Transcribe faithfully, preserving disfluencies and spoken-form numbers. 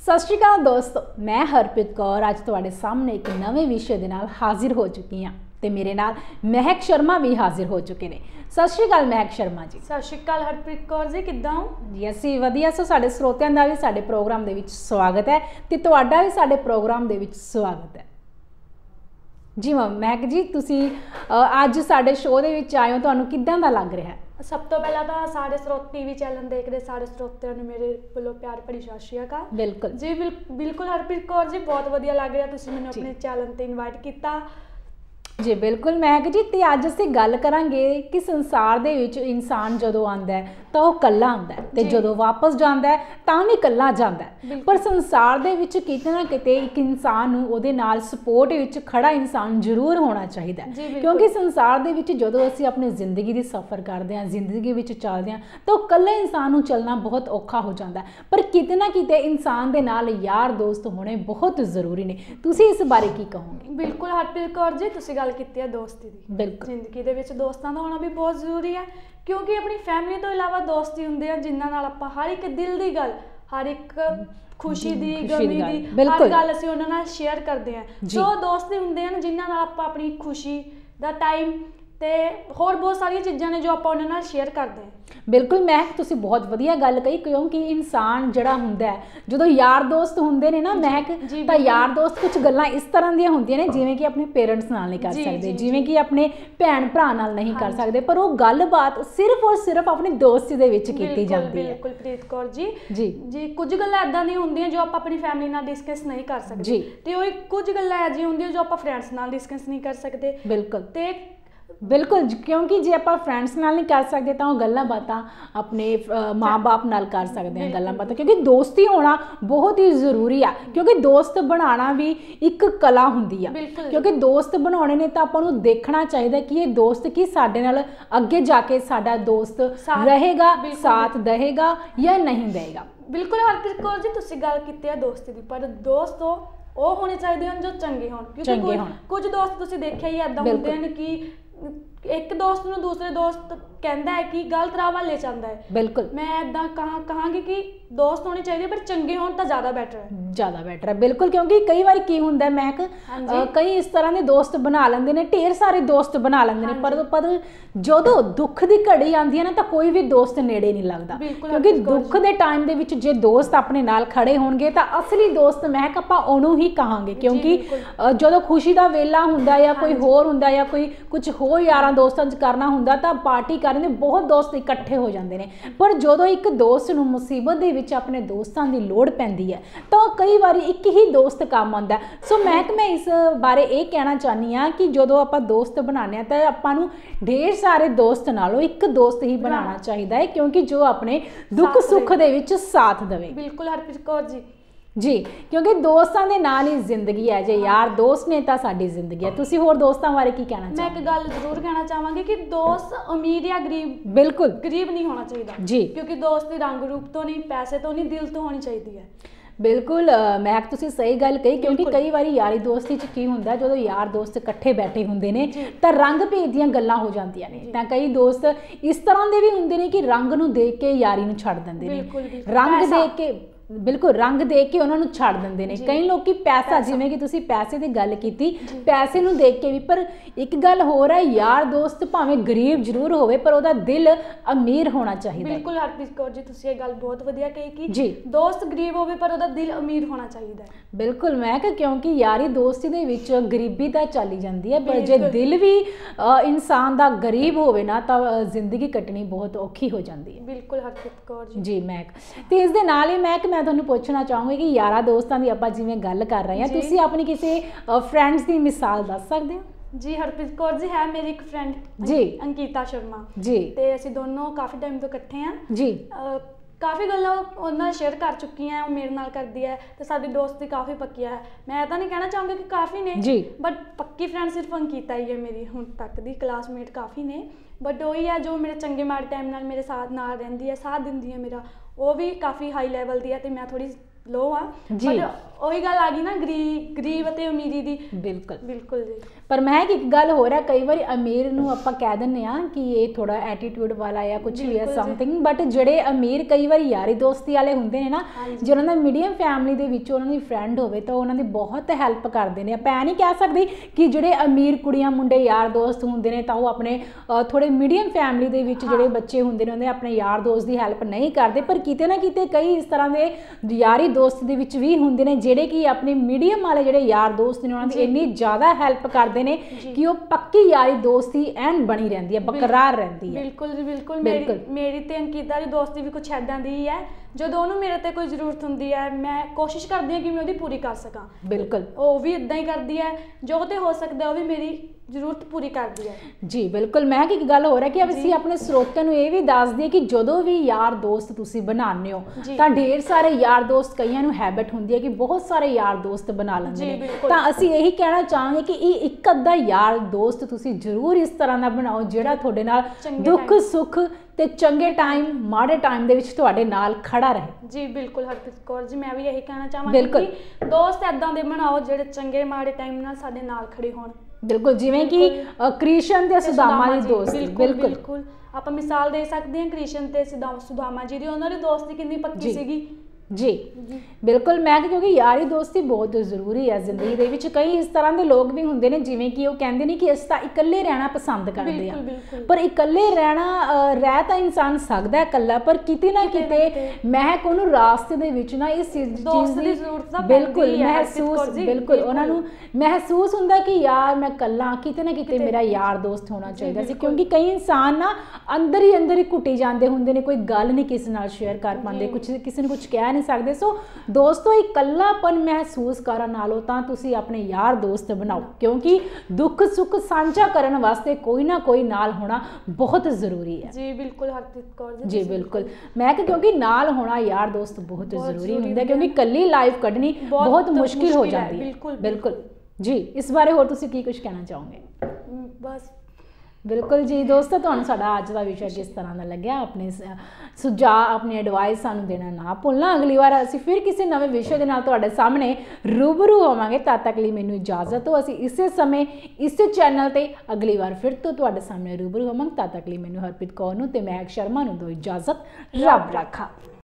सत श्री अकाल दोस्तों, मैं हरप्रीत कौर अज तुहाडे सामने एक नवे विषय दे नाल हाजिर हो चुकी हाँ ते मेरे नाल महक शर्मा भी हाजिर हो चुके ने। सत श्री अकाल महक शर्मा जी। सत श्री अकाल हरप्रीत कौर जी, किद्दां हो जी? असीं वधिया। सो साडे स्रोतियां दा भी साडे प्रोग्राम दे विच स्वागत है ते तुहाडा भी साडे प्रोग्राम दे विच स्वागत है जी। महक जी, तुसीं अज साडे शो दे विच आए हो, तुहानूं किद्दां दा लग रहा है? सब तो पहला तो सारे स्रोत टीवी चैनल देखते सारे स्रोतियों ने मेरे वालों प्यार भरी सत श्री अकाल। बिल्कुल जी, बिल, बिल्कुल हरप्रीत कौर जी, बहुत वधिया लग रहा तुसीं मैनूं अपने चैनल ते इनवाइट किया जी। बिल्कुल महक जी, तो अज असीं गल करांगे कि संसार दे विच इंसान जदों आंदा है तो वह कल्ला आंदा है ते जदों वापस जांदा है तां भी कल्ला जांदा है। पर संसार दे विच किते ना किते एक इंसान नूं उहदे नाल सपोर्ट विच खड़ा इंसान जरूर होना चाहिदा है, क्योंकि संसार दे विच जदों असीं अपनी जिंदगी दी सफ़र करदे हां, जिंदगी विच चलदे हां, तो कल्ले इंसान नूं चलना बहुत औखा हो जांदा है। पर किते ना किते इंसान दे नाल यार दोस्त होने बहुत जरूरी ने। तुसीं इस बारे की कहोगे? बिल्कुल हरप्रीत कौर जी, तुसीं गल कीती है दोस्ती दी। बिल्कुल जिंदगी दे विच दोस्तां दा होना भी बहुत जरूरी है, क्योंकि अपनी फैमिली तो इलावा दोस्ती हुंदे आ जिन्हां नाल आपां हर एक दिल दी गल, हर एक खुशी दी गमी दी हर गल असीं उहनां नाल शेयर करदे आ। सो दोस्त हुंदे हन जिन्हां नाल आपां अपनी खुशी दा टाइम ते होर बहुत सारियां चीज़ां ने जो आपां उहनां नाल शेयर करदे हैं। बिल्कुल महक, तुसीं बहुत वधिया गल कही, क्योंकि इंसान जिहड़ा हुंदा है जदों यार दोस्त हुंदे ने ना महक, तां यार दोस्त कुछ गल्लां इस तरह दियां हुंदियां ने जिवें कि अपने पेरेंट्स नाल नहीं कर सकदे, जिवें कि अपने भैन भरा नाल नहीं कर सकदे, पर वो गलबात सिर्फ और सिर्फ अपनी दोस्ती दे विच कीती जांदी है। बिल्कुल प्रीत कौर जी जी जी कुछ गल्लां इदां दी हुंदियां जो आपां अपनी फैमिली नाल डिस्कस नहीं कर सकदे, ते ओही कुछ गल्लां ऐजियां हुंदियां जो आपां फ्रेंड्स नाल डिस्कस नहीं कर सकदे। बिल्कुल ते बिल्कुल, क्योंकि जे आप फ्रेंड्स नाल नहीं कर सकते तो गल्लां बातां अपने माँ बाप नाल कर सकते हैं गल्लां बातां, क्योंकि दोस्ती होना बहुत ही जरूरी है, क्योंकि दोस्त बनाना भी एक कला हुंदी है। क्योंकि दोस्त बनाने ने तो आपां नूं देखना चाहिए कि ये दोस्त की साडे नाल अगे जाके साडा दोस्त रहेगा, साथ देगा या नहीं देगा। बिल्कुल हरप्रीत कौर जी, तुसीं गल कीती है दोस्ती दी, पर दोस्तों वो होने चाहिए हैं जो चंगे होण, क्योंकि कुछ दोस्त तुसीं देखिया ही इदां हुंदे हन कि एक दोस्त नूं दूसरे दोस्त कहता है कि गलत राह वाले चाहता है। बिल्कुल, मैं इदां कहा कहांगी कि दोस्त होने चाहिए पर चंगे होण तां ज़्यादा बैटर है, ज़्यादा बैटर है। बिल्कुल, क्योंकि कई बार की हुंदा है महक, कई इस तरह के दोस्त बना लेंदे ने, ढेर सारे दोस्त बना लेंदे ने, पर पर जदों दुख की घड़ी आंदी है ना तो कोई भी दोस्त नेड़े नहीं लगता, क्योंकि दुख के टाइम दे विच जे दोस्त अपने नाल खड़े होणगे तो असली दोस्त महक आपां ओनू ही कहांगे, क्योंकि जदों खुशी का वेला हुंदा या कोई होर हुंदा या कोई कुछ होर यारां दोस्तां च करना हुंदा तां पार्टी करन दे बहुत दोस्त इकट्ठे हो जाते हैं, पर जदों एक दोस्त नूं मुसीबत दे विच अपने दोस्तां दी लोड़ पैंदी है तो कई बार एक ही दोस्त काम आंदा है। सो महक, मैं इस बारे ये कहना चाहनी हाँ कि जदों आपां दोस्त बनाने तो आपां नूं ढेर सारे दोस्त नालों एक दोस्त ही बनाना चाहिए है, क्योंकि जो अपने दुख सुख दे विच साथ देवे। बिल्कुल हरप्रीत कौर जी जी, क्योंकि दोस्तों के नाल ही जिंदगी है, जे यार दोस्त ने तो साडी जिंदगी है। तुसीं होर दोस्तों बारे की कहना चाहोगे? मैं एक गल जरूर कहना चाहांगी कि दोस्त अमीर या गरीब, बिल्कुल गरीब नहीं होना चाहिए जी, क्योंकि दोस्ती रंग रूप तो नहीं, पैसे तो नहीं, दिल तो होनी चाहिए है। बिल्कुल महक, तुसीं सही गल कही, क्योंकि कई बार यारी दोस्ती च की हुंदा जदों यार दोस्त इकट्ठे बैठे हुंदे ने तां रंग भेद दीयां गल्लां हो जांदियां ने, तां कई दोस्त इस तरह दे भी हुंदे ने कि रंग नूं देख के यारी नूं छड्ड दिंदे ने, रंग देख के बिल्कुल रंग देख के उन्होंने छड़ देंगे ने। कई लोग कि पैसा, जिवें कि तुसीं पैसे की गल की, पैसे नूं देख के भी, पर एक गल होर है, यार दोस्त भावें गरीब जरूर होवे पर उहदा दिल अमीर होना चाहिए। बिल्कुल हरप्रीत कौर जी, तुसीं ये गल बहुत वधिया कही कि जी दोस्त गरीब होवे पर उहदा दिल अमीर होना चाहिए। बिल्कुल मैं कि क्योंकि यारी दोस्ती दे विच गरीबी तां चली जांदी है, पर जे दिल भी इंसान दा गरीब होवे ना तां जिंदगी कटनी बहुत औखी हो जाती है। बिल्कुल हरप्रीत कौर जी जी महक, ते इस दे नाल ही महक मैं तुहानूं पुछना चाहूँगी कि यारा दोस्तां दी आपां जिवें गल कर रहे हैं, तुसीं अपनी किसी फ्रेंड्स की मिसाल दस सकदे हो? जी हरप्रीत कौर जी, है मेरी एक फ्रेंड जी अंकिता शर्मा जी, ते असीं दोनों काफ़ी टाइम तो इकट्ठे हैं जी। काफ़ी गल्लां उन्हां शेयर कर चुकी हैं, मेरे नाल करदी है, तो साडी दोस्ती काफ़ी पक्की है। मैं तो नहीं कहना चाहूँगी कि काफ़ी ने जी, बट पक्की फ्रेंड सिर्फ अंकिता ही है मेरी हुण तक दी, क्लासमेट काफ़ी ने, बट वही है जो मेरे चंगे माड़े टाइम नाल मेरे साथ नाल रहिंदी है, साथ दिंदी है मेरा, वो भी काफ़ी हाई लैवल दी है, तो मैं थोड़ी लो हाँ, बट ਉਹੀ ਗੱਲ ਆ ਗਈ ਨਾ ਗਰੀਬ ਗਰੀਬ ਅਤੇ ਅਮੀਰੀ ਦੀ। ਬਿਲਕੁਲ ਬਿਲकुल ਜੀ। ਪਰ ਮੈਂ ਇੱਕ ਗੱਲ ਹੋ ਰਿਹਾ, ਕਈ ਵਾਰੀ ਅਮੀਰ ਨੂੰ ਆਪਾਂ ਕਹਿ ਦਿੰਦੇ ਆ ਕਿ ਇਹ ਥੋੜਾ ਐਟੀਟਿਊਡ ਵਾਲਾ ਜਾਂ ਕੁਝ ਵੀ ਹੈ ਸਮਥਿੰਗ, ਬਟ ਜਿਹੜੇ ਅਮੀਰ ਕਈ ਵਾਰੀ ਯਾਰੀ ਦੋਸਤੀ ਵਾਲੇ ਹੁੰਦੇ ਨੇ ਨਾ, ਜੇ ਉਹਨਾਂ ਦਾ ਮੀਡੀਅਮ ਫੈਮਿਲੀ ਦੇ ਵਿੱਚ ਉਹਨਾਂ ਦੀ ਫਰੈਂਡ ਹੋਵੇ ਤਾਂ ਉਹਨਾਂ ਦੀ ਬਹੁਤ ਹੈਲਪ ਕਰਦੇ ਨੇ। ਆਪਾਂ ਨਹੀਂ ਕਹਿ ਸਕਦੇ ਕਿ ਜਿਹੜੇ ਅਮੀਰ ਕੁੜੀਆਂ ਮੁੰਡੇ ਯਾਰ ਦੋਸਤ ਹੁੰਦੇ ਨੇ ਤਾਂ ਉਹ ਆਪਣੇ ਥੋੜੇ ਮੀਡੀਅਮ ਫੈਮਿਲੀ ਦੇ ਵਿੱਚ ਜਿਹੜੇ ਬੱਚੇ ਹੁੰਦੇ ਨੇ ਉਹਦੇ ਆਪਣੇ ਯਾਰ ਦੋਸਤ ਦੀ ਹੈਲਪ ਨਹੀਂ ਕਰਦੇ, ਪਰ ਕਿਤੇ ਨਾ ਕਿਤੇ ਕਈ ਇਸ ਤਰ੍ਹਾਂ ਦੇ ਯਾਰੀ ਦੋਸਤ ਦੇ ਵਿੱਚ ਵੀ ਹੁੰਦੇ ਨੇ ਜਿਹੜੇ ਕਿ ਆਪਣੇ ਮੀਡੀਅਮ ਵਾਲੇ ਜਿਹੜੇ ਯਾਰ ਦੋਸਤ ਨੇ ਉਹਨਾਂ ਦੀ ਇੰਨੀ ਜ਼ਿਆਦਾ ਹੈਲਪ ਕਰਦੇ ਨੇ ਕਿ ਉਹ ਪੱਕੀ ਯਾਰੀ ਦੋਸਤੀ ਐਨ ਬਣੀ ਰਹਿੰਦੀ ਹੈ, ਬਰਕਰਾਰ ਰਹਿੰਦੀ ਹੈ। ਬਿਲਕੁਲ ਜੀ ਬਿਲकुल। ਮੇਰੀ ਮੇਰੀ ਤੇ ਅੰਕਿਤਾ ਦੀ ਦੋਸਤੀ ਵੀ ਕੁਝ ਐਦਾਂ ਦੀ ਹੈ, ਜਦੋਂ ਉਹਨੂੰ ਮੇਰੇ ਤੇ ਕੋਈ ਜ਼ਰੂਰਤ ਹੁੰਦੀ ਹੈ ਮੈਂ ਕੋਸ਼ਿਸ਼ ਕਰਦੀ ਹਾਂ ਕਿ ਮੈਂ ਉਹਦੀ ਪੂਰੀ ਕਰ ਸਕਾਂ। ਬਿਲਕੁਲ ਉਹ ਵੀ ਇਦਾਂ ਹੀ ਕਰਦੀ ਹੈ, ਜੋ ਤੇ ਹੋ ਸਕਦਾ ਉਹ ਵੀ ਮੇਰੀ ਜ਼ਰੂਰਤ ਪੂਰੀ ਕਰਦੀ ਹੈ ਜੀ। ਬਿਲਕੁਲ ਮੈਂ ਇੱਕ ਗੱਲ ਹੋ ਰਿਹਾ ਕਿ ਅਸੀਂ ਆਪਣੇ ਸਰੋਤਿਆਂ ਨੂੰ ਇਹ ਵੀ ਦੱਸ ਦਈਏ ਕਿ ਜਦੋਂ ਵੀ ਯਾਰ ਦੋਸਤ ਤੁਸੀਂ ਬਣਾਉਂਦੇ ਹੋ ਤਾਂ ਢੇਰ ਸਾਰੇ ਯਾਰ ਦੋਸਤ, ਕਈਆਂ ਨੂੰ ਹੈਬਿਟ ਹੁੰਦੀ ਹੈ ਕਿ ਬਹੁਤ ਸਾਰੇ ਯਾਰ ਦੋਸਤ ਬਣਾ ਲੈਂਦੇ ਨੇ, ਤਾਂ ਅਸੀਂ ਇਹੀ ਕਹਿਣਾ ਚਾਹਾਂਗੇ ਕਿ ਇਹ ਇੱਕ ਅੱਧਾ ਯਾਰ ਦੋਸਤ ਤੁਸੀਂ ਜ਼ਰੂਰ ਇਸ ਤਰ੍ਹਾਂ ਦਾ ਬਣਾਓ ਜਿਹੜਾ ਤੁਹਾਡੇ ਨਾਲ ਦੁੱਖ ਸੁੱਖ ਤੇ ਚੰਗੇ ਟਾਈਮ ਮਾੜੇ ਟਾਈਮ ਦੇ ਵਿੱਚ ਤੁਹਾਡੇ ਨਾਲ ਖੜਾ ਰਹੇ। ਜੀ ਬਿਲਕੁਲ ਹਰਪ੍ਰੀਤ ਕੌਰ ਜੀ, ਮੈਂ ਵੀ ਇਹੀ ਕਹਿਣਾ ਚਾਹਾਂਗੀ ਕਿ ਦੋਸਤ ਐਦਾਂ ਦੇ ਬਣਾਓ ਜਿਹੜੇ ਚੰਗੇ ਮਾੜੇ ਟਾਈਮ ਨਾਲ ਸਾਡੇ ਨਾਲ ਖੜੇ ਹੋਣ। ਬਿਲਕੁਲ ਜਿਵੇਂ ਕਿ ਕ੍ਰਿਸ਼ਨ ਤੇ ਸੁਦਾਮਾ ਦੀ ਦੋਸਤੀ। ਬਿਲਕੁਲ ਬਿਲਕੁਲ ਆਪਾਂ ਮਿਸਾਲ ਦੇ ਸਕਦੇ ਹਾਂ ਕ੍ਰਿਸ਼ਨ ਤੇ ਸੁਦਾਮਾ ਜੀ ਦੀ, ਉਹਨਾਂ ਦੀ ਦੋਸਤੀ ਕਿੰਨੀ ਪੱਕੀ ਸੀਗੀ। ਜੀ ਬਿਲकुल ਮੈਂ ਕਿਉਂਕਿ ਯਾਰੀ ਦੋਸਤੀ ਬਹੁਤ ਜ਼ਰੂਰੀ ਹੈ ਜ਼ਿੰਦਗੀ ਦੇ ਵਿੱਚ। ਕਈ ਇਸ ਤਰ੍ਹਾਂ ਦੇ ਲੋਕ ਵੀ ਹੁੰਦੇ ਨੇ ਜਿਵੇਂ ਕਿ ਉਹ ਕਹਿੰਦੇ ਨੇ ਕਿ ਅਸੀਂ ਤਾਂ ਇਕੱਲੇ ਰਹਿਣਾ ਪਸੰਦ ਕਰਦੇ ਆ, ਪਰ ਇਕੱਲੇ ਰਹਿਣਾ ਰਹਿ ਤਾਂ ਇਨਸਾਨ ਸਕਦਾ ਹੈ ਇਕੱਲਾ, ਪਰ ਕਿਤੇ ਨਾ ਕਿਤੇ ਮਹਿਕ ਉਹਨੂੰ ਰਾਸਤੇ ਦੇ ਵਿੱਚ ਨਾ ਇਸ ਚੀਜ਼ ਦੀ ਬਿਲਕੁਲ ਮਹਿਸੂਸ ਬਿਲकुल ਉਹਨਾਂ ਨੂੰ ਮਹਿਸੂਸ ਹੁੰਦਾ ਕਿ ਯਾਰ ਮੈਂ ਇਕੱਲਾ, ਕਿਤੇ ਨਾ ਕਿਤੇ ਮੇਰਾ ਯਾਰ ਦੋਸਤ ਹੋਣਾ ਚਾਹੀਦਾ ਸੀ। ਕਿਉਂਕਿ ਕਈ ਇਨਸਾਨ ਨਾ ਅੰਦਰ ਹੀ ਅੰਦਰ ਹੀ ਘੁੱਟੀ ਜਾਂਦੇ ਹੁੰਦੇ ਨੇ, ਕੋਈ ਗੱਲ ਨਹੀਂ ਕਿਸੇ ਨਾਲ ਸ਼ੇਅਰ ਕਰ ਪਾਉਂਦੇ, ਕੁਝ ਕਿਸੇ ਨੂੰ ਕੁਝ ਕਹਿ ਸਕਦੇ। ਸੋ ਦੋਸਤੋ ਇਕੱਲਾਪਨ ਮਹਿਸੂਸ ਕਰਨ ਨਾਲੋਂ ਤਾਂ ਤੁਸੀਂ ਆਪਣੇ ਯਾਰ ਦੋਸਤ ਬਣਾਓ, ਕਿਉਂਕਿ ਦੁੱਖ ਸੁੱਖ ਸਾਂਝਾ ਕਰਨ ਵਾਸਤੇ ਕੋਈ ਨਾ ਕੋਈ ਨਾਲ ਹੋਣਾ ਬਹੁਤ ਜ਼ਰੂਰੀ ਹੈ। ਜੀ ਬਿਲकुल ਹਰਪ੍ਰੀਤ ਕੌਰ ਜੀ। ਜੀ ਬਿਲकुल ਮੈਂ ਕਿ ਕਿਉਂਕਿ ਨਾਲ ਹੋਣਾ ਯਾਰ ਦੋਸਤ ਬਹੁਤ ਜ਼ਰੂਰੀ ਹੁੰਦਾ, ਕਿਉਂਕਿ ਇਕੱਲੀ ਲਾਈਫ ਕੱਢਣੀ ਬਹੁਤ ਮੁਸ਼ਕਿਲ ਹੋ ਜਾਂਦੀ ਹੈ। ਬਿਲकुल ਜੀ, ਇਸ ਬਾਰੇ ਹੋਰ ਤੁਸੀਂ ਕੀ ਕੁਝ ਕਹਿਣਾ ਚਾਹੋਗੇ? ਬਸ ਬਿਲकुल ਜੀ ਦੋਸਤੋ, ਤੁਹਾਨੂੰ ਸਾਡਾ ਅੱਜ ਦਾ ਵਿਸ਼ਾ ਕਿਸ ਤਰ੍ਹਾਂ ਦਾ ਲੱਗਿਆ? ਆਪਣੇ ਸੁਝਾਅ ਆਪਣੀ ਐਡਵਾਈਸ ਸਾਨੂੰ ਦੇਣਾ ਨਾ ਭੁੱਲਣਾ। ਅਗਲੀ ਵਾਰ ਅਸੀਂ ਫਿਰ ਕਿਸੇ ਨਵੇਂ ਵਿਸ਼ੇ ਦੇ ਨਾਲ ਤੁਹਾਡੇ ਸਾਹਮਣੇ ਰੂਬਰੂ ਹੋਵਾਂਗੇ। ਤਦ ਤੱਕ ਲਈ ਮੈਨੂੰ ਇਜਾਜ਼ਤ ਦਿਓ। ਅਸੀਂ ਇਸੇ ਸਮੇਂ ਇਸੇ ਚੈਨਲ ਤੇ ਅਗਲੀ ਵਾਰ ਫਿਰ ਤੋਂ ਤੁਹਾਡੇ ਸਾਹਮਣੇ ਰੂਬਰੂ ਹੋਵਾਂਗੇ। ਤਦ ਤੱਕ ਲਈ ਮੈਨੂੰ ਹਰਪ੍ਰੀਤ ਕੌਰ ਨੂੰ ਤੇ ਮਹਿਕ ਸ਼ਰਮਾ ਨੂੰ ਦਿਓ ਇਜਾਜ਼ਤ। ਰੱਬ ਰਾਖਾ।